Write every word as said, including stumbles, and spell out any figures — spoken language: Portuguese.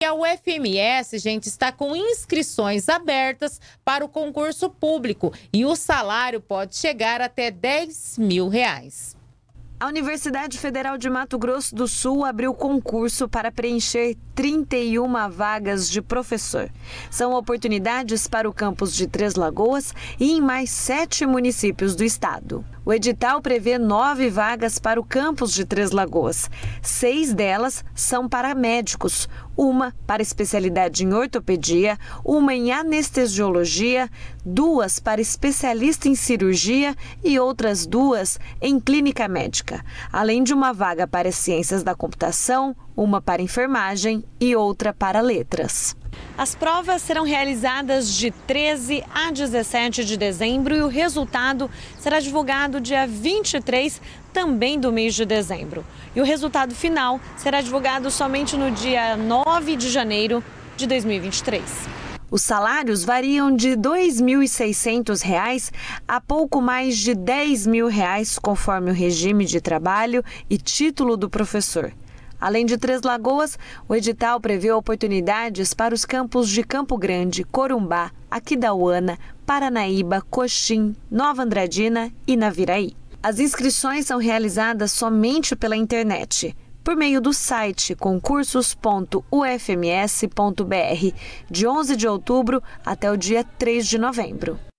A U F M S, gente, está com inscrições abertas para o concurso público e o salário pode chegar até dez mil reais. A Universidade Federal de Mato Grosso do Sul abriu concurso para preencher trinta e uma vagas de professor. São oportunidades para o campus de Três Lagoas e em mais sete municípios do estado. O edital prevê nove vagas para o campus de Três Lagoas. Seis delas são para médicos, uma para especialidade em ortopedia, uma em anestesiologia, duas para especialista em cirurgia e outras duas em clínica médica, além de uma vaga para ciências da computação, uma para enfermagem e outra para letras. As provas serão realizadas de treze a dezessete de dezembro e o resultado será divulgado dia vinte e três também do mês de dezembro. E o resultado final será divulgado somente no dia nove de janeiro de dois mil e vinte e três. Os salários variam de dois mil e seiscentos reais a pouco mais de dez mil reais, conforme o regime de trabalho e título do professor. Além de Três Lagoas, o edital prevê oportunidades para os campos de Campo Grande, Corumbá, Aquidauana, Paranaíba, Coxim, Nova Andradina e Naviraí. As inscrições são realizadas somente pela internet, por meio do site concursos ponto u f m s ponto b r, de onze de outubro até o dia três de novembro.